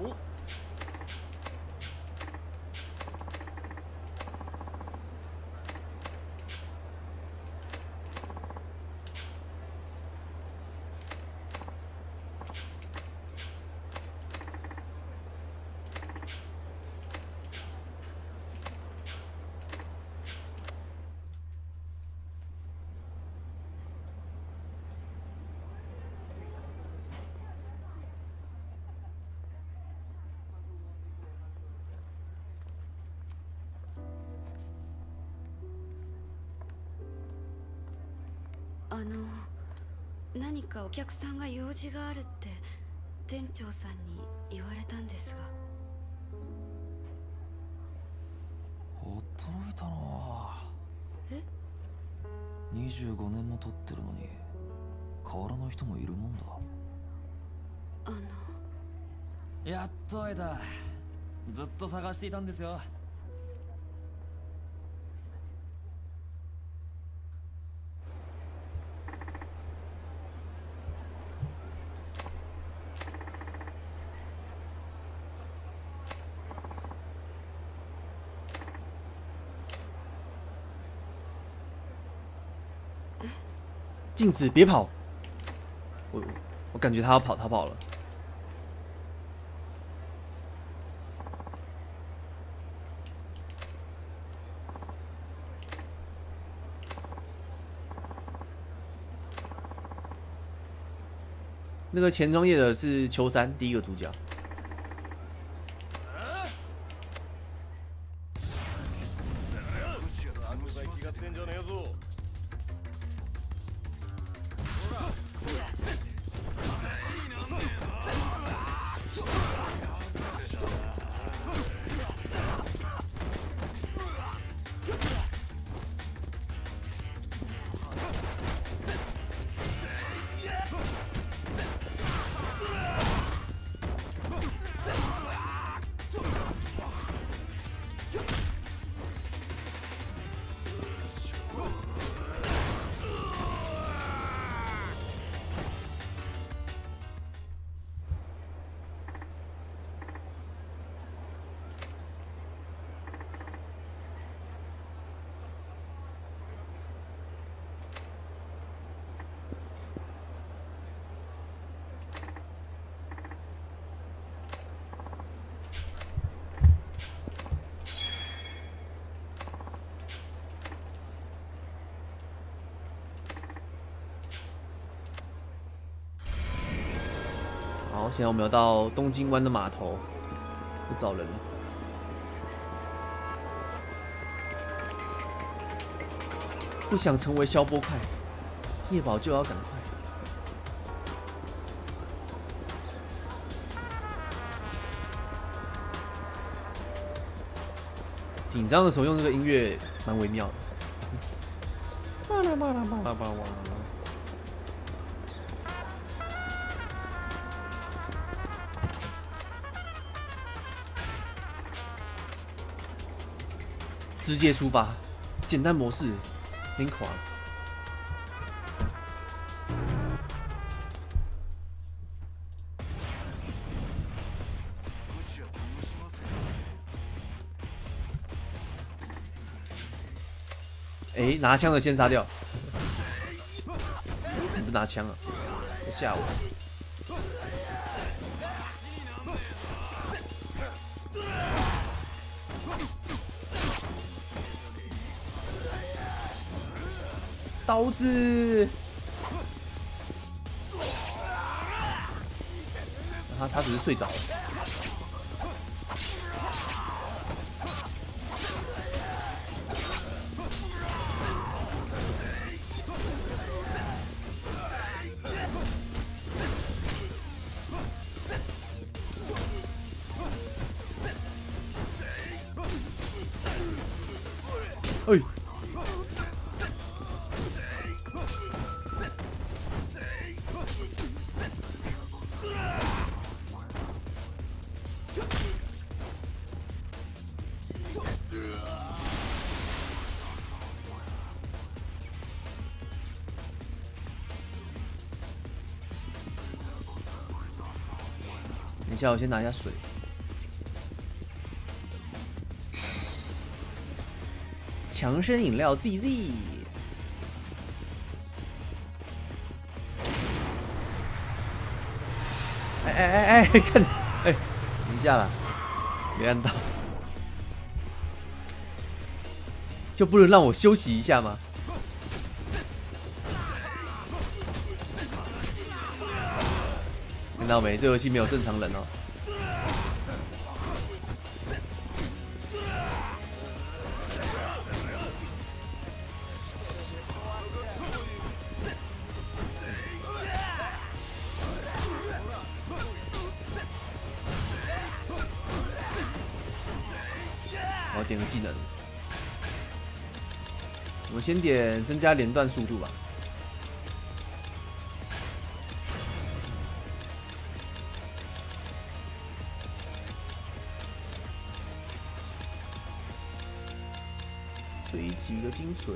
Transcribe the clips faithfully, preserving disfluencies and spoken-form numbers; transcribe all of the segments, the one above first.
おあの何かお客さんが用事があるって店長さんに言われたんですが。 驚いたな。 え？ にじゅうごねんも経ってるのに変わらない人もいるもんだ。 あのやっと会えた。ずっと探していたんですよ。 禁止，别跑！我我感觉他要跑，他跑了。那个钱庄业的是秋山，第一个主角。好，现在我们要到东京湾的码头，去找人了。不想成为消波块，叶宝就要赶快。紧张的时候用这个音乐蛮微妙的。巴拉巴拉巴拉巴拉。直接出发，简单模式，挺狂。哎、欸，拿枪的先杀掉。你不拿枪啊？别吓我！刀子，他他只是睡着了。哎。 下，我先拿一下水。强生饮料 Z Z。哎哎哎哎，看，哎，等一下啦，没按到，就不能让我休息一下吗？看到没？这游戏没有正常人哦。我要点个技能，我们先点增加连段速度吧。追击的精髓。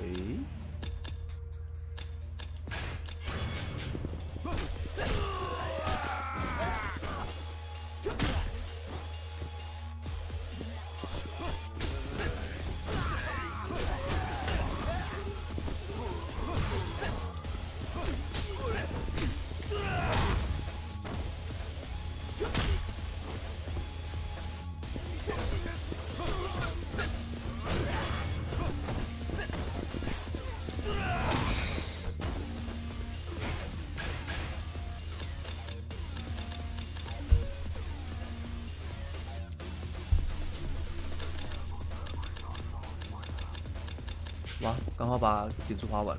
哇，刚好把点数花完了。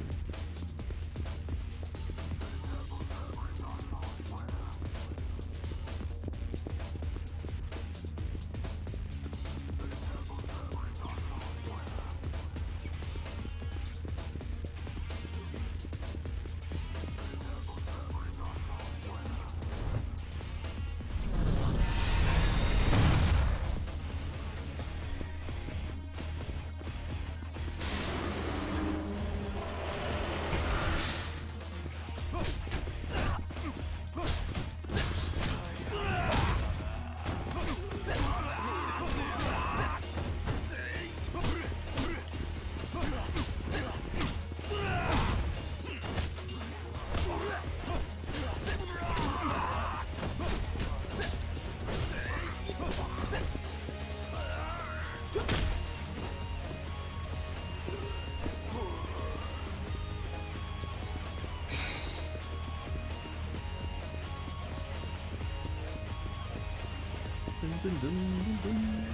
噔噔噔噔噔，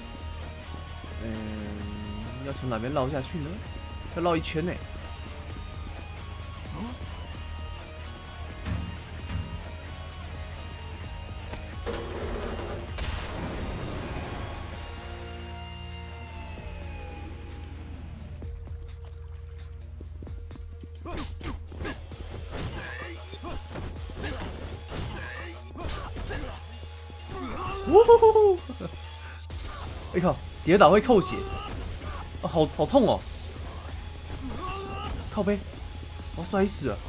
嗯，要从哪边绕下去呢？要绕一圈呢。呜！哎靠，跌倒会扣血，啊，好好痛哦！靠背，我摔死了。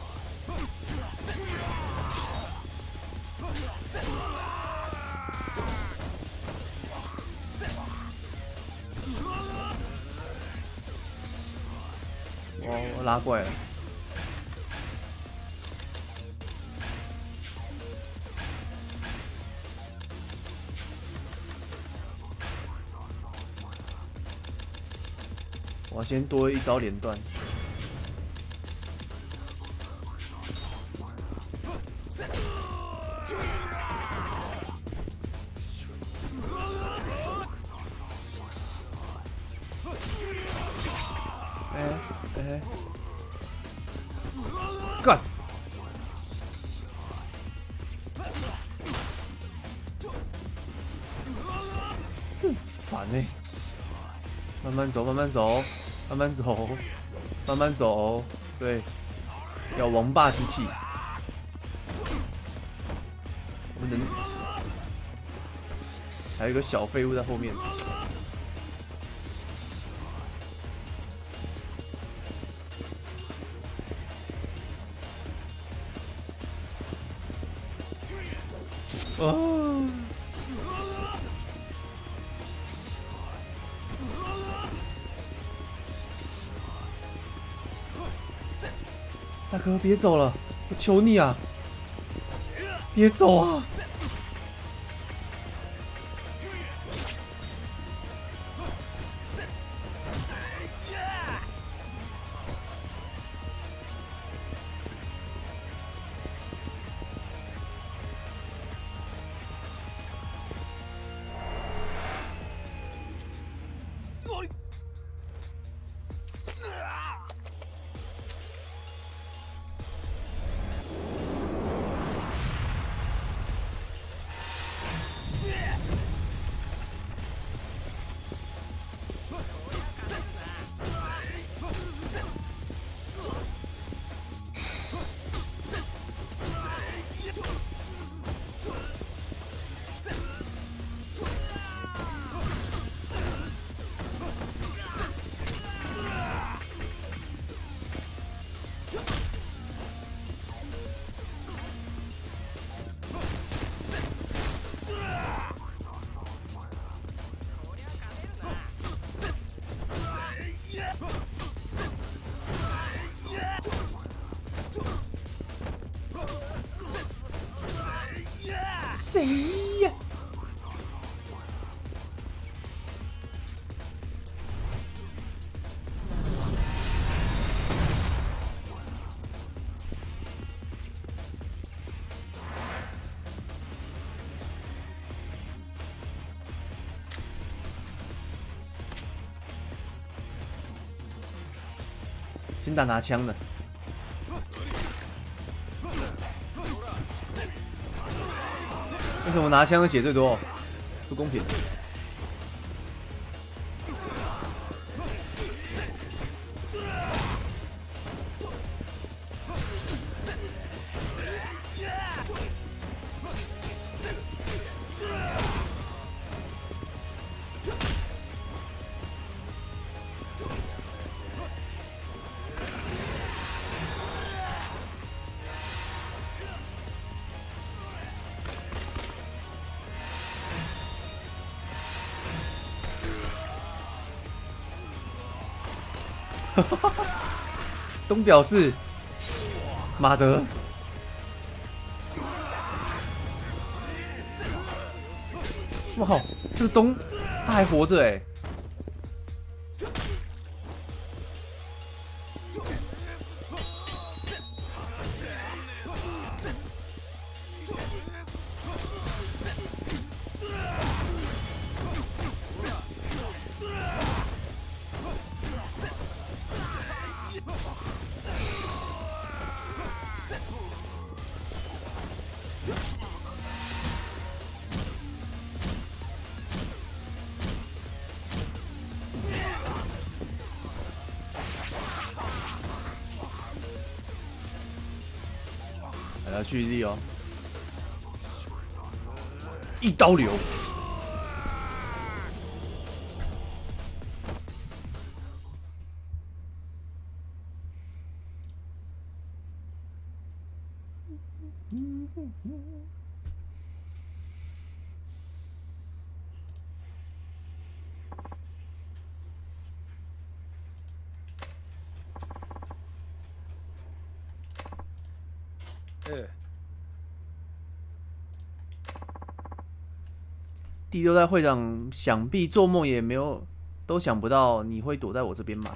我我拉过来了。我要先多一招连段。哎哎，干！哼，烦欸！慢慢走，慢慢走。慢慢走，慢慢走，对，要王霸之气。我们能，还有一个小废物在后面。哦， 大哥别走了，我求你啊！别走啊！谁呀？先打拿枪的。为什么拿枪的血最多？不公平！东表示，马德，哇靠，这个东他还活着哎！来了，蓄力哦，一刀流。 ええ。 第六代会长想必做梦也没有都想不到你会躲在我这边嘛。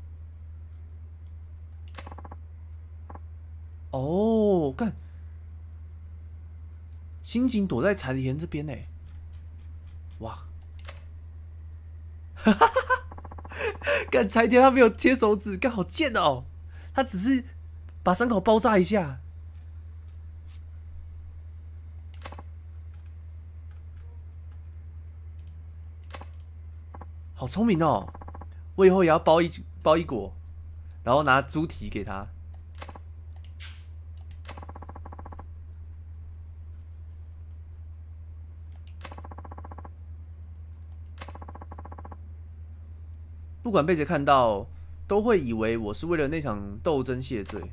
哦，干，刑警躲在柴田这边呢。哇，哈哈哈哈！干柴田他没有切手指，干好贱哦！他只是把伤口包扎一下。好聪明哦！我以后也要包一包一果，然后拿猪蹄给他。不管被谁看到，都会以为我是为了那场斗争谢罪。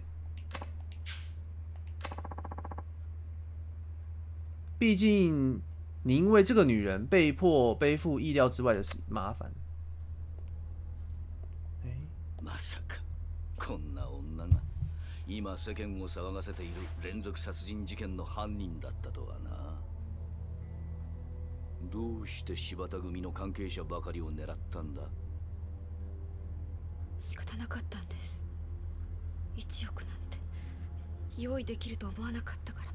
毕竟，你因为这个女人被迫背负意料之外的麻烦。 まさかこんな女が今世間を騒がせている連続殺人事件の犯人だったとはな。どうして柴田組の関係者ばかりを狙ったんだ？ 仕方なかったんです。いちおくなんて用意できると思わなかったから。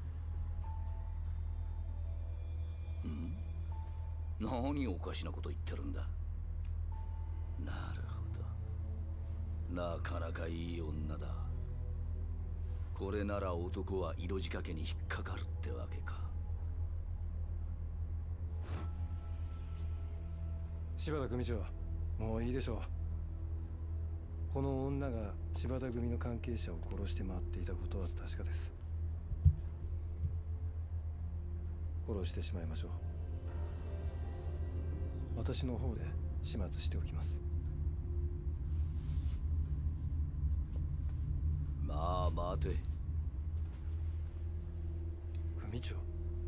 ん？何おかしなこと言ってるんだ。なるほど、なかなかいい女だ。これなら男は色仕掛けに引っかかるってわけか。 柴田組長、もういいでしょう。この女が柴田組の関係者を殺して回っていたことは確かです。殺してしまいましょう。私の方で始末しておきます。 まあ待て。 組長、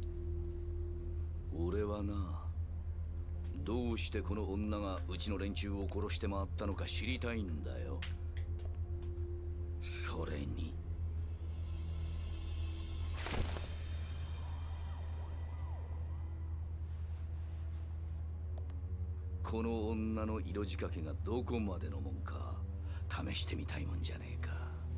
俺はな、どうしてこの女がうちの連中を殺して回ったのか知りたいんだよ。それにこの女の色仕掛けがどこまでのもんか試してみたいもんじゃねえか。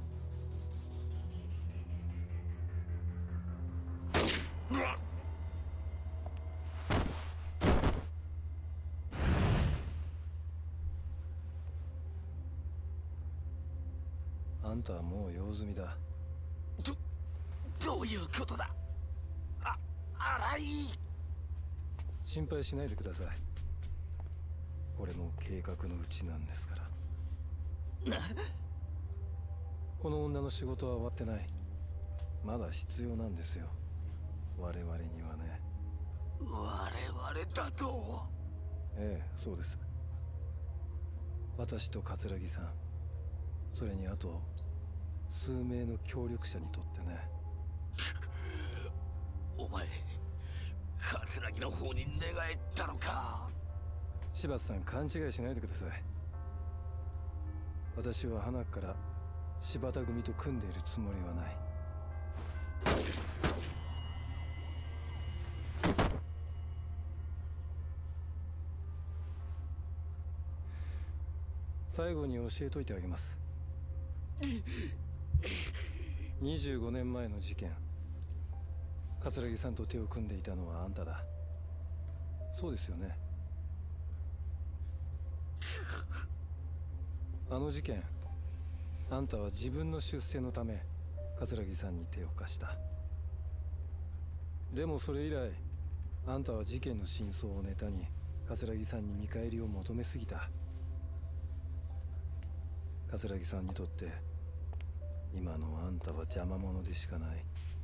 あんたはもう用済みだ。 ど、どういうことだ。あ、荒井。 心配しないでください。これも計画のうちなんですから。この女の仕事は終わってない。まだ必要なんですよ、我々にはね。 我々だと？ ええ、そうです。私と桂木さん、それにあと数名の協力者にとってね。 お前、桂木の方に寝返ったのか。 柴田さん、勘違いしないでください。私は花から柴田組と組んでいるつもりはない。最後に教えといてあげます。にじゅうごねんまえの事件、桂木さんと手を組んでいたのはあんただ。そうですよね。あの事件、あんたは自分の出世のため桂木さんに手を貸した。でもそれ以来あんたは事件の真相をネタに桂木さんに見返りを求めすぎた。桂木さんにとって今のあんたは邪魔者でしかない。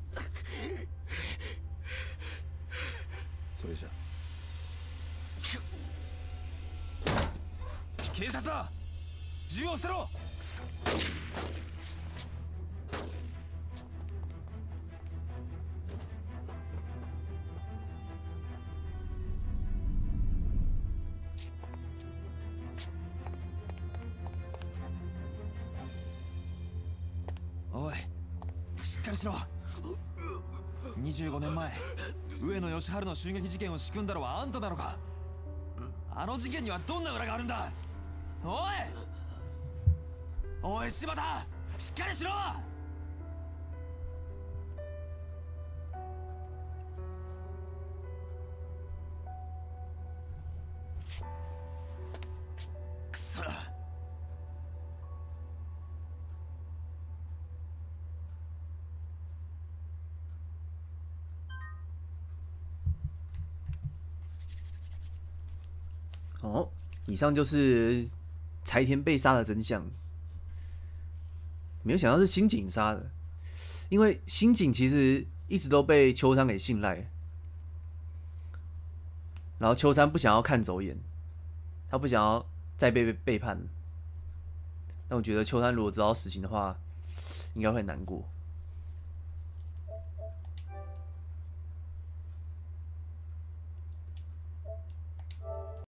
それじゃ。 警察だ、銃を捨てろ。おい、しっかりしろ。にじゅうごねんまえ、上野義治の襲撃事件を仕組んだのはあんたなのか。あの事件にはどんな裏があるんだ。おいおい、柴田、しっかりしろ。くそ。 哦，以上就是柴田被杀的真相。没有想到是新井杀的，因为新井其实一直都被秋山给信赖，然后秋山不想要看走眼，他不想要再被背叛。但我觉得秋山如果知道实情的话，应该会很难过。